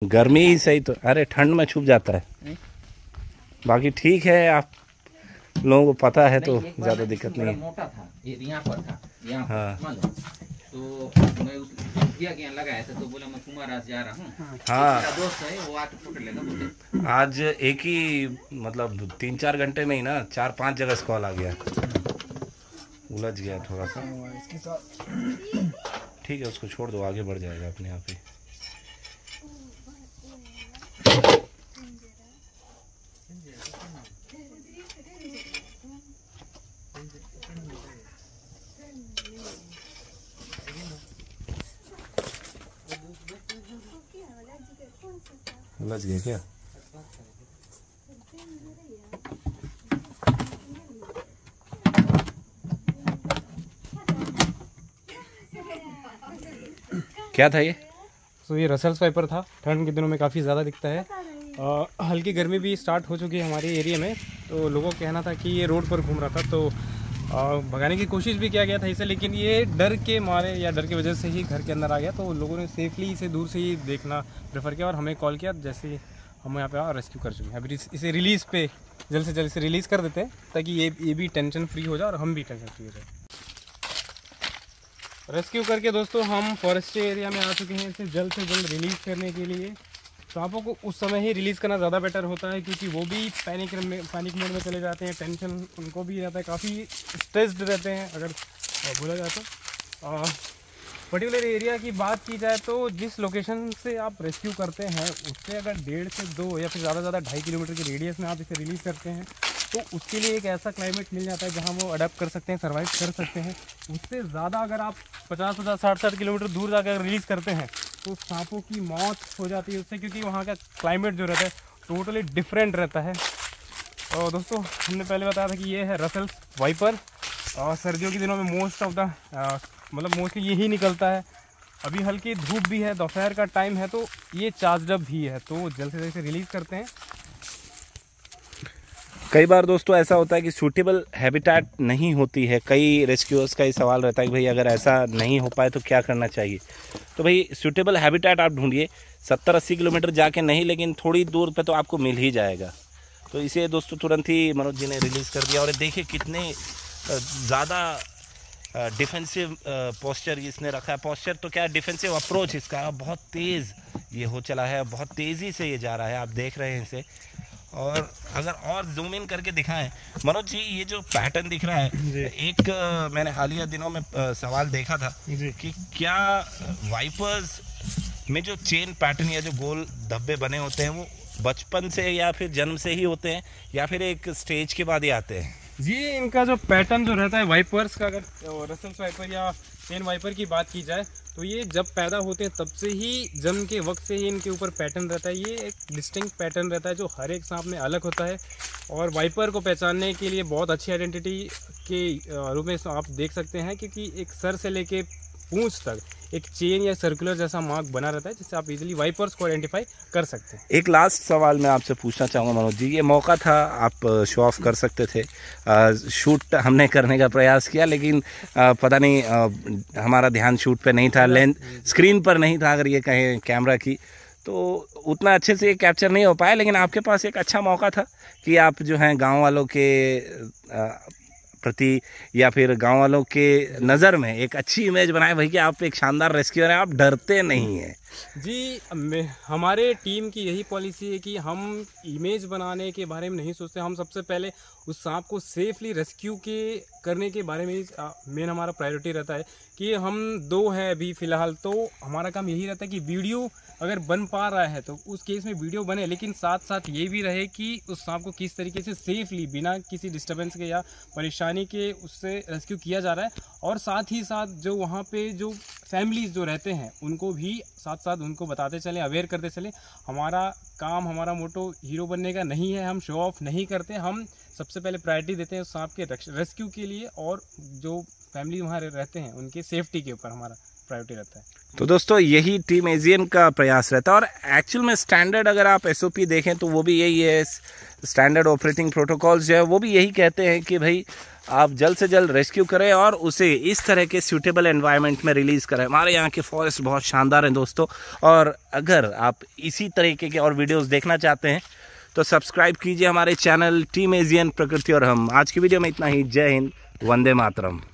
गर्मी ही सही तो, अरे ठंड में छुप जाता है। बाकी ठीक है, आप लोगों को पता है तो ज़्यादा दिक्कत नहीं है। मोटा था ये, यहाँ पर था, यहाँ हाँ तो मैं उस भैया के यहाँ लगाया था, तो बोला मैं कुमार आज जा रहा हूँ। हाँ, मेरा दोस्त है वो आके पकड़ लेगा बोले। आज एक ही मतलब 3-4 घंटे में ही ना 4-5 जगह से कॉल आ गया, उलझ गया थोड़ा सा। ठीक है, उसको छोड़ दो, आगे बढ़ जाएगा अपने आप ही। उलझ गए क्या? क्या था ये? तो ये रसेल स्वाइपर था। ठंड के दिनों में काफ़ी ज़्यादा दिखता है। हल्की गर्मी भी स्टार्ट हो चुकी है हमारे एरिया में, तो लोगों का कहना था कि ये रोड पर घूम रहा था, तो भगाने की कोशिश भी किया गया था इसे, लेकिन ये डर के मारे या डर की वजह से ही घर के अंदर आ गया। तो लोगों ने सेफली इसे दूर से ही देखना प्रेफर किया और हमें कॉल किया, जैसे हम यहाँ पे रेस्क्यू कर चुके हैं। अभी इसे रिलीज़ पे जल्द से जल्द इसे रिलीज़ कर देते हैं, ताकि ये भी टेंशन फ्री हो जाए और हम भी टेंशन फ्री हो जाए। रेस्क्यू करके दोस्तों हम फॉरेस्ट्री एरिया में आ चुके हैं इसे जल्द से जल्द रिलीज़ करने के लिए। सांपों को उस समय ही रिलीज़ करना ज़्यादा बेटर होता है, क्योंकि वो भी पैनिक मोड में चले जाते हैं, टेंशन उनको भी रहता है, काफ़ी स्ट्रेस्ड रहते हैं अगर बोला जाए तो। पर्टिकुलर एरिया की बात की जाए तो जिस लोकेशन से आप रेस्क्यू करते हैं उससे अगर 1.5 से 2 या फिर ज़्यादा 2.5 किलोमीटर के रेडियस में आप इसे रिलीज़ करते हैं, तो उसके लिए एक ऐसा क्लाइमेट मिल जाता है जहां वो अडेप्ट कर सकते हैं, सर्वाइव कर सकते हैं। उससे ज़्यादा अगर आप 50-50, 60-60 किलोमीटर दूर जाकर रिलीज़ करते हैं तो सांपों की मौत हो जाती है उससे, क्योंकि वहाँ का क्लाइमेट जो रहता है टोटली डिफरेंट रहता है। और दोस्तों हमने पहले बताया था कि ये है रसेल वाइपर, और सर्दियों के दिनों में मोस्ट ऑफ द मतलब मोस्टली यही निकलता है। अभी हल्की धूप भी है, दोपहर का टाइम है, तो ये चार्ज अप भी है, तो जल्द से जल्द से रिलीज़ करते हैं। कई बार दोस्तों ऐसा होता है कि सूटेबल हैबिटेट नहीं होती है। कई रेस्क्यूअर्स का ये सवाल रहता है कि भाई अगर ऐसा नहीं हो पाए तो क्या करना चाहिए। तो भाई सूटेबल हैबिटेट आप ढूंढिए। 70-80 किलोमीटर जाके नहीं, लेकिन थोड़ी दूर पे तो आपको मिल ही जाएगा। तो इसे दोस्तों तुरंत ही मनोज जी ने रिलीज़ कर दिया। और देखिए कितने ज़्यादा डिफेंसिव पोस्चर इसने रखा है। पोस्चर तो क्या, डिफेंसिव अप्रोच इसका बहुत तेज़ ये हो चला है, बहुत तेज़ी से ये जा रहा है, आप देख रहे हैं इसे। और अगर और जूम इन करके दिखाएं मनोज जी, ये जो पैटर्न दिख रहा है, एक मैंने हालिया दिनों में सवाल देखा था कि क्या वाइपर्स में जो चेन पैटर्न या जो गोल धब्बे बने होते हैं वो बचपन से या फिर जन्म से ही होते हैं या फिर एक स्टेज के बाद ही आते हैं? जी, इनका जो पैटर्न जो रहता है वाइपर्स का, अगर रसेल वाइपर या चेन वाइपर की बात की जाए तो ये जब पैदा होते हैं तब से ही, जन्म के वक्त से ही इनके ऊपर पैटर्न रहता है। ये एक डिस्टिंक्ट पैटर्न रहता है जो हर एक सांप में अलग होता है। और वाइपर को पहचानने के लिए बहुत अच्छी आइडेंटिटी के रूप में आप देख सकते हैं, क्योंकि एक सर से लेके पूंछ तक एक चेन या सर्कुलर जैसा मार्क बना रहता है, जिससे आप इजीली वाइपर्स को आइडेंटिफाई कर सकते हैं। एक लास्ट सवाल मैं आपसे पूछना चाहूँगा मनोज जी, ये मौका था, आप शो ऑफ कर सकते थे। शूट हमने करने का प्रयास किया, लेकिन पता नहीं हमारा ध्यान शूट पे नहीं था, लेंस स्क्रीन पर नहीं था, अगर ये कहें कैमरा की, तो उतना अच्छे से ये कैप्चर नहीं हो पाया। लेकिन आपके पास एक अच्छा मौका था कि आप जो हैं गाँव वालों के प्रति या फिर गांव वालों के नज़र में एक अच्छी इमेज बनाए भाई कि आप एक शानदार रेस्क्यूअर हैं, आप डरते नहीं हैं। जी, हमारे टीम की यही पॉलिसी है कि हम इमेज बनाने के बारे में नहीं सोचते। हम सबसे पहले उस सांप को सेफली रेस्क्यू करने के बारे में मेन हमारा प्रायोरिटी रहता है कि हम 2 हैं अभी फ़िलहाल, तो हमारा काम यही रहता है कि वीडियो अगर बन पा रहा है तो उस केस में वीडियो बने, लेकिन साथ साथ ये भी रहे कि उस सांप को किस तरीके से सेफली बिना किसी डिस्टर्बेंस के या परेशानी के उससे रेस्क्यू किया जा रहा है। और साथ ही साथ जो वहाँ पे जो फैमिलीज़ जो रहते हैं उनको भी साथ साथ उनको बताते चलें, अवेयर करते चलें। हमारा काम, हमारा मोटो हीरो बनने का नहीं है, हम शो ऑफ नहीं करते। हम सबसे पहले प्रायोरिटी देते हैं उस सांप के रेस्क्यू के लिए, और जो फैमिली वहाँ रहते हैं उनके सेफ्टी के ऊपर हमारा प्रायोरिटी रहता है। तो दोस्तों यही टीम एजियन का प्रयास रहता है, और एक्चुअल में स्टैंडर्ड अगर आप SOP देखें तो वो भी यही है, स्टैंडर्ड ऑपरेटिंग प्रोटोकॉल्स जो है वो भी यही कहते हैं कि भाई आप जल्द से जल्द रेस्क्यू करें और उसे इस तरह के सूटेबल एनवायरनमेंट में रिलीज़ करें। हमारे यहाँ के फॉरेस्ट बहुत शानदार हैं दोस्तों, और अगर आप इसी तरीके के और वीडियोस देखना चाहते हैं तो सब्सक्राइब कीजिए हमारे चैनल टीम एजियन प्रकृति और हम। आज की वीडियो में इतना ही। जय हिंद, वंदे मातरम।